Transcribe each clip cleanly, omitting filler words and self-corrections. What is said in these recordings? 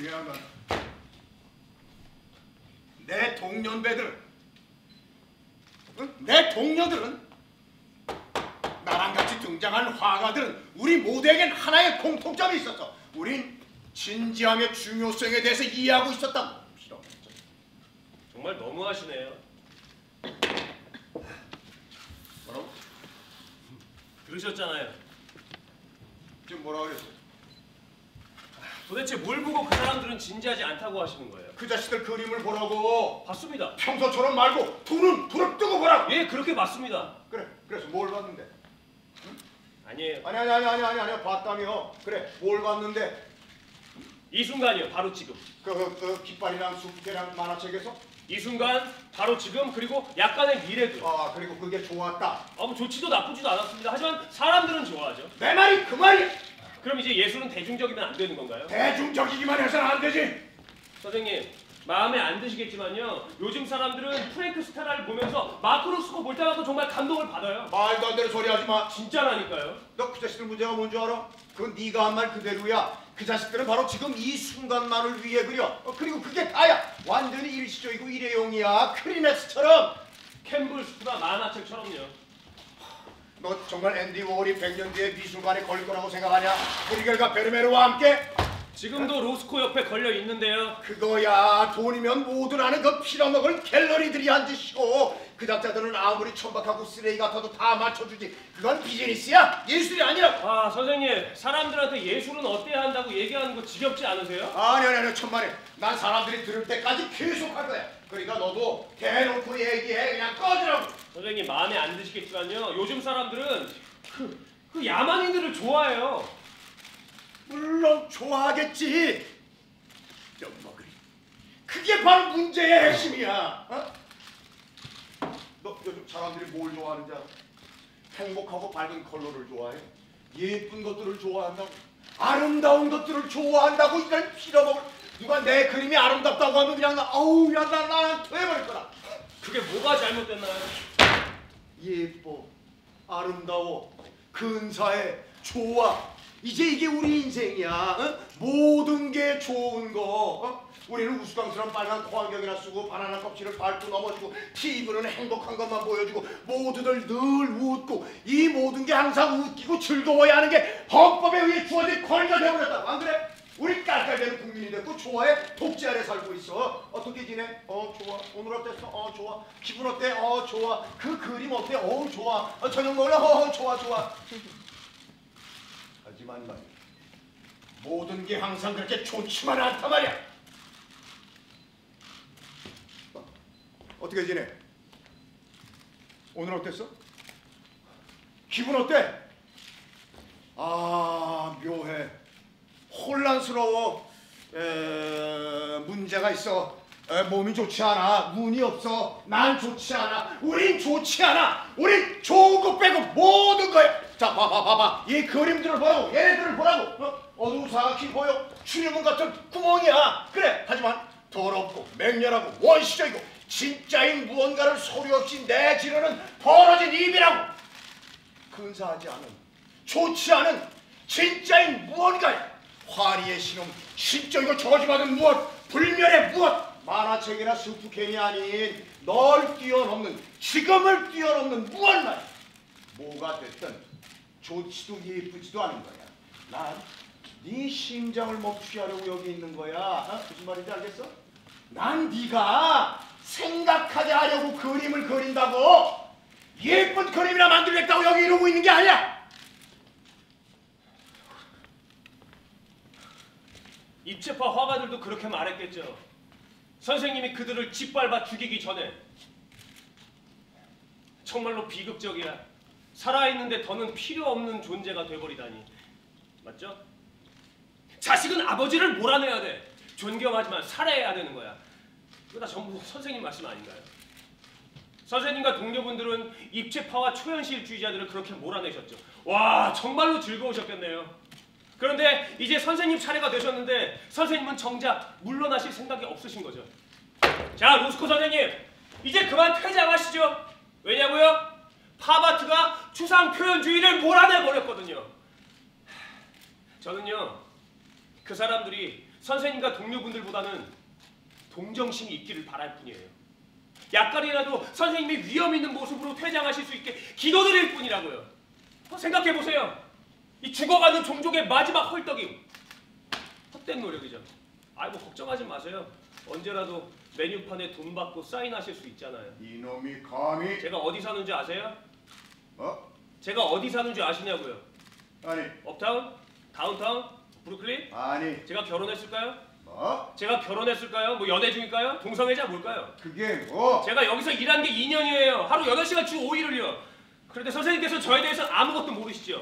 중요한 건 내 동년배들은, 내 동료들은, 나랑 같이 등장한 화가들은 우리 모두에겐 하나의 공통점이 있었어. 우린 진지함의 중요성에 대해서 이해하고 있었다고. 정말 너무하시네요. 뭐라고? 그러셨잖아요. 지금 뭐라고 그랬어? 도대체 뭘 보고 그 사람들은 진지하지 않다고 하시는 거예요? 그 자식들 그림을 보라고. 봤습니다. 평소처럼 말고 두 눈 부릅뜨고 보라고. 예, 그렇게 맞습니다. 그래, 그래서 뭘 봤는데? 응? 아니에요. 아니, 봤다며. 그래, 뭘 봤는데? 이 순간이요, 바로 지금. 그 깃발이랑 숲개랑 만화책에서? 이 순간, 바로 지금, 그리고 약간의 미래도. 아, 그리고 그게 좋았다. 뭐 좋지도 나쁘지도 않았습니다. 하지만 사람들은 좋아하죠. 내 말이 그 말이야. 그럼 이제 예술은 대중적이면 안 되는 건가요? 대중적이기만 해서는 안 되지. 선생님, 마음에 안 드시겠지만요, 요즘 사람들은 프랭크 스타라를 보면서 마크 로스코 볼 때마다 정말 감동을 받아요. 말도 안 되는 소리 하지 마. 진짜라니까요. 너 그 자식들 문제가 뭔 줄 알아? 그건 네가 한 말 그대로야. 그 자식들은 바로 지금 이 순간만을 위해 그려. 그리고 그게 다야. 완전히 일시적이고 일회용이야. 크리넥스처럼. 캠블스프가 만화책처럼요. 너 정말 앤디 워홀이 100년 뒤에 미술관에 걸릴 거라고 생각하냐? 브리겔과 베르메르와 함께? 지금도 로스코 옆에 걸려 있는데요. 그거야. 돈이면 모두 나는 그 필요먹을 갤러리들이 한 짓이고, 그 작자들은 아무리 천박하고 쓰레기 같아도 다 맞춰주지. 그건 비즈니스야. 예술이 아니라고. 아, 선생님, 사람들한테 예술은 어때야 한다고 얘기하는 거 지겹지 않으세요? 아니, 천만에. 난 사람들이 들을 때까지 계속 할 거야. 그러니까 너도 대놓고 얘기해. 그냥 꺼지라고. 선생님, 마음에 안 드시겠지만요, 요즘 사람들은 그 야만인들을 좋아해요. 물론 좋아하겠지. 엿먹으리. 그게 바로 문제의 핵심이야. 어? 너 요즘 사람들이 뭘 좋아하는지 알아? 행복하고 밝은 컬러를 좋아해. 예쁜 것들을 좋아한다고. 아름다운 것들을 좋아한다고. 이런 빌어먹을. 누가 내 그림이 아름답다고 하면 그냥 아우 야 나 토해버릴 거라. 그게 뭐가 잘못됐나요? 예뻐, 아름다워, 근사해, 좋아. 이제 이게 우리 인생이야. 어? 모든 게 좋은 거. 어? 우리는 우스꽝스러운 빨간 코안경이나 쓰고 바나나 껍질을 밟고 넘어지고, TV는 행복한 것만 보여주고, 모두들 늘 웃고, 이 모든 게 항상 웃기고 즐거워야 하는 게 헌법에 의해 주어진 권리가 되어버렸다. 안 그래? 우리 깔깔대는 국민이 됐고 좋아해. 독재 아래 살고 있어. 어떻게 지내? 좋아. 오늘 어땠어? 좋아. 기분 어때? 좋아. 그 그림 어때? 좋아. 저녁 먹을래? 좋아. 하지만 말이야, 모든 게 항상 그렇게 좋지만 않단 말이야. 어떻게 지내? 오늘 어땠어? 기분 어때? 묘해. 혼란스러워. 문제가 있어. 몸이 좋지 않아. 운이 없어. 난 좋지 않아. 우린 좋지 않아. 우린 좋은 거 빼고 모든 거야. 자, 봐봐. 이 그림들을 보라고. 얘네들을 보라고. 어두사각히 보여. 출입문 같은 구멍이야. 그래. 하지만 더럽고 맹렬하고 원시적이고 진짜인 무언가를 소리 없이 내지르는 벌어진 입이라고. 근사하지 않은, 좋지 않은 진짜인 무언가야. 화리의 신음, 신적이고 저지받은 무엇, 불멸의 무엇. 만화책이나 스프캔이 아닌 널 뛰어넘는, 지금을 뛰어넘는 무엇 말이야. 뭐가 됐든 좋지도 예쁘지도 않은 거야. 난 네 심장을 멈추게 하려고 여기 있는 거야. 무슨 말인지 알겠어? 난 네가 생각하게 하려고 그림을 그린다고. 예쁜 그림이나 만들겠다고 여기 이러고 있는 게 아니야. 입체파 화가들도 그렇게 말했겠죠. 선생님이 그들을 짓밟아 죽이기 전에. 정말로 비극적이야. 살아있는데 더는 필요 없는 존재가 돼버리다니. 맞죠? 자식은 아버지를 몰아내야 돼. 존경하지만 살해해야 되는 거야. 그거 다 전부 선생님 말씀 아닌가요? 선생님과 동료분들은 입체파와 초현실주의자들을 그렇게 몰아내셨죠. 와, 정말로 즐거우셨겠네요. 그런데 이제 선생님 차례가 되셨는데 선생님은 정작 물러나실 생각이 없으신 거죠. 자, 로스코 선생님, 이제 그만 퇴장하시죠. 왜냐고요? 팝아트가 추상 표현주의를 몰아내버렸거든요. 저는요, 그 사람들이 선생님과 동료분들보다는 동정심이 있기를 바랄 뿐이에요. 약간이라도 선생님이 위험 있는 모습으로 퇴장하실 수 있게 기도드릴 뿐이라고요. 생각해보세요. 이 죽어가는 종족의 마지막 헐떡임. 헛된 노력이죠. 아이고 걱정하지 마세요. 언제라도 메뉴판에 돈 받고 사인하실 수 있잖아요. 이놈이 감히. 제가 어디 사는지 아세요? 어? 제가 어디 사는지 아시냐고요? 아니. 업타운? 다운타운? 브루클린? 아니. 제가 결혼했을까요? 뭐? 제가 결혼했을까요? 뭐 연애 중일까요? 동성애자 뭘까요? 그게 뭐? 제가 여기서 일한 게 2년이에요. 하루 8시간 주 5일을요. 그런데 선생님께서 저에 대해서 아무것도 모르시죠?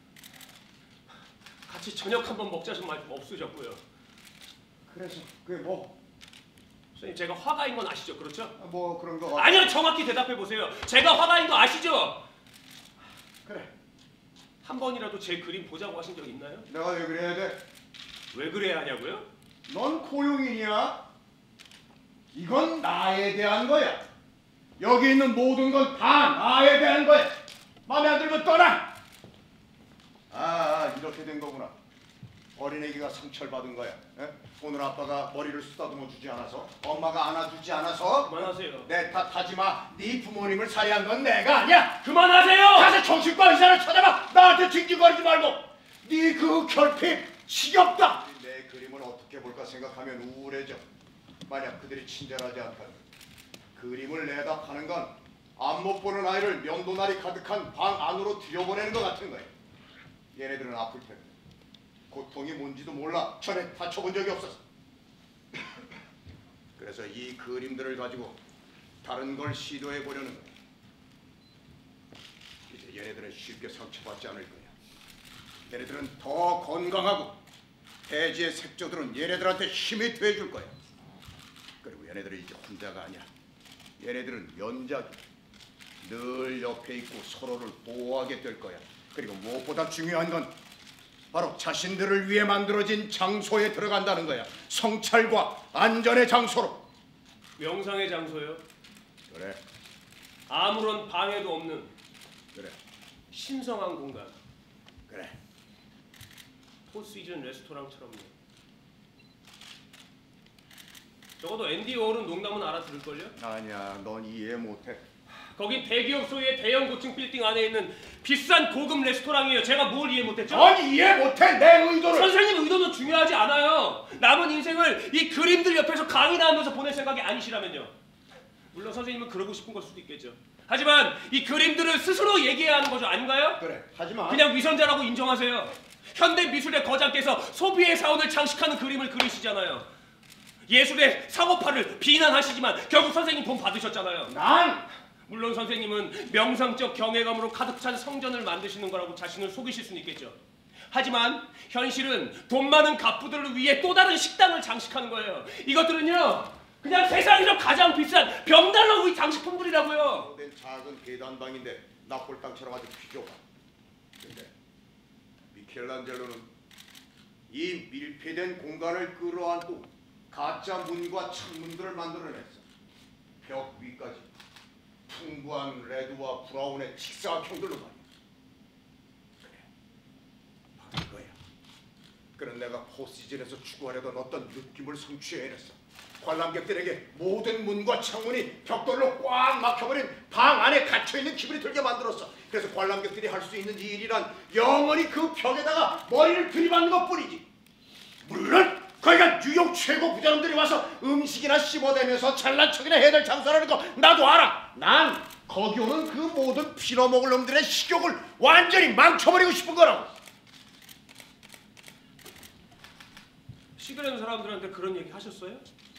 같이 저녁 한번 먹자는 말씀 없으셨고요. 그래서 그게 뭐? 선생님 제가 화가인 건 아시죠? 그렇죠? 뭐 그런 거. 아니요, 정확히 대답해 보세요. 제가 화가인 거 아시죠? 그래. 한 번이라도 제 그림 보자고 하신 적 있나요? 내가 왜 그래야 돼? 왜 그래야 하냐고요? 넌 고용인이야. 이건 나에 대한 거야. 여기 있는 모든 건 다 나에 대한 거야. 마음에 안 들면 떠나. 이렇게 된 거구나. 어린애기가 상처를 받은 거야. 에? 오늘 아빠가 머리를 쓰다듬어 주지 않아서, 엄마가 안아주지 않아서. 그만하세요. 내 탓하지 마. 네 부모님을 살해한 건 내가 아니야. 그만하세요! 가서 정신과 의사를 찾아봐. 나한테 징징거리지 말고. 네 그 결핍 지겹다. 내 그림을 어떻게 볼까 생각하면 우울해져. 만약 그들이 친절하지 않다면 그림을 내다 파는 건 앞 못 보는 아이를 면도날이 가득한 방 안으로 들여보내는 것 같은 거야. 얘네들은 아플 텐데 고통이 뭔지도 몰라. 전에 다쳐본 적이 없어서. 그래서 이 그림들을 가지고 다른 걸 시도해 보려는 거야. 이제 얘네들은 쉽게 상처받지 않을 거야. 얘네들은 더 건강하고 대지의 색조들은 얘네들한테 힘이 돼줄 거야. 그리고 얘네들은 이제 혼자가 아니야. 얘네들은 연작이 늘 옆에 있고 서로를 보호하게 될 거야. 그리고 무엇보다 중요한 건 바로 자신들을 위해 만들어진 장소에 들어간다는 거야. 성찰과 안전의 장소로. 명상의 장소요. 그래. 아무런 방해도 없는 그래. 신성한 공간. 그래. 포시즌 레스토랑처럼요. 적어도 앤디 워홀은 농담은 알아들을걸요? 아니야, 넌 이해 못해. 거긴 대기업 소유의 대형 고층 빌딩 안에 있는 비싼 고급 레스토랑이에요. 제가 뭘 이해 못했죠? 넌 이해 못해, 내 의도를. 선생님 의도는 중요하지 않아요. 남은 인생을 이 그림들 옆에서 강의나 하면서 보낼 생각이 아니시라면요. 물론 선생님은 그러고 싶은 걸 수도 있겠죠. 하지만 이 그림들을 스스로 얘기해야 하는 거죠. 아닌가요? 그래, 하지마. 그냥 위선자라고 인정하세요. 현대 미술의 거장께서 소비의 사원을 장식하는 그림을 그리시잖아요. 예술의 상업화를 비난하시지만 결국 선생님 돈 받으셨잖아요. 난 물론 선생님은 명상적 경외감으로 가득 찬 성전을 만드시는 거라고 자신을 속이실 수는 있겠죠. 하지만 현실은 돈 많은 갑부들을 위해 또 다른 식당을 장식하는 거예요. 이것들은요, 그냥 세상에서 가장 비싼 벽난로 장식품들이라고요. 된 작은 계단방인데 납골당처럼 아주 비좁아. 근데 미켈란젤로는 이 밀폐된 공간을 끌어안고 가짜 문과 창문들을 만들어냈어. 벽 위까지 풍부한 레드와 브라운의 직사각형들로 말이야. 그래, 바로 이거야. 그런 내가 포시즌에서 추구하려던 어떤 느낌을 성취해냈어. 관람객들에게 모든 문과 창문이 벽돌로 꽉 막혀버린 방 안에 갇혀있는 기분이 들게 만들었어. 그래서 관람객들이 할 수 있는 일이란 영원히 그 벽에다가 머리를 들이받는 것뿐이지. 물론 거기가 뉴욕 최고 부자놈들이 와서 음식이나 씹어대면서 잘난 척이나 해야 될 장소라는 거 나도 알아. 난 거기 오는 그 모든 빌어먹을 놈들의 식욕을 완전히 망쳐버리고 싶은 거라고. 시그레는 사람들한테 그런 얘기 하셨어요?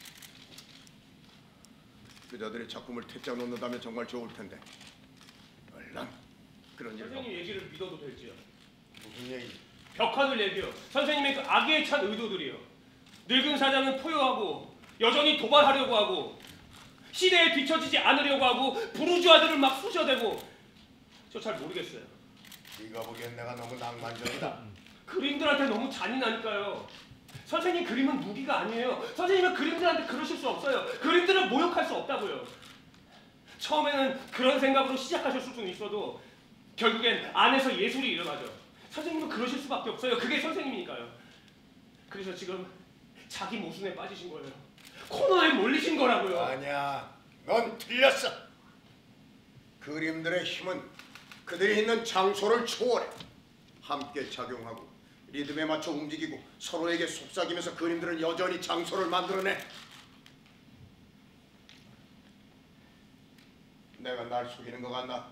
그자들의 작품을 퇴짜 놓는다면 정말 좋을 텐데. 얼른 그런 일로. 선생님 얘기를 믿어도 될지요? 무슨 얘기? 벽화들 얘기요. 선생님의 그 악의에 찬 의도들이요. 늙은 사장은 포효하고 여전히 도발하려고 하고 시대에 뒤처지지 않으려고 하고 부르주아들을 막 쑤셔대고. 저 잘 모르겠어요. 네가 보기엔 내가 너무 낭만적이다. 그림들한테 너무 잔인하니까요. 선생님 그림은 무기가 아니에요. 선생님은 그림들한테 그러실 수 없어요. 그림들은 모욕할 수 없다고요. 처음에는 그런 생각으로 시작하셨을 수는 있어도 결국엔 안에서 예술이 일어나죠. 선생님은 그러실 수밖에 없어요. 그게 선생님이니까요. 그래서 지금 자기 모순에 빠지신 거예요. 코너에 몰리신 거라고요. 아니야, 넌 틀렸어. 그림들의 힘은 그들이 있는 장소를 초월해 함께 작용하고 리듬에 맞춰 움직이고 서로에게 속삭이면서 그림들은 여전히 장소를 만들어내. 내가 날 속이는 것 같나?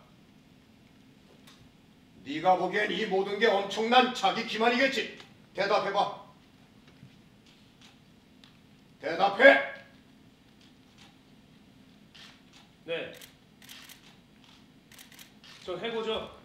네가 보기엔 이 모든 게 엄청난 자기 기만이겠지. 대답해봐. 대답해. 네. 전 해고죠.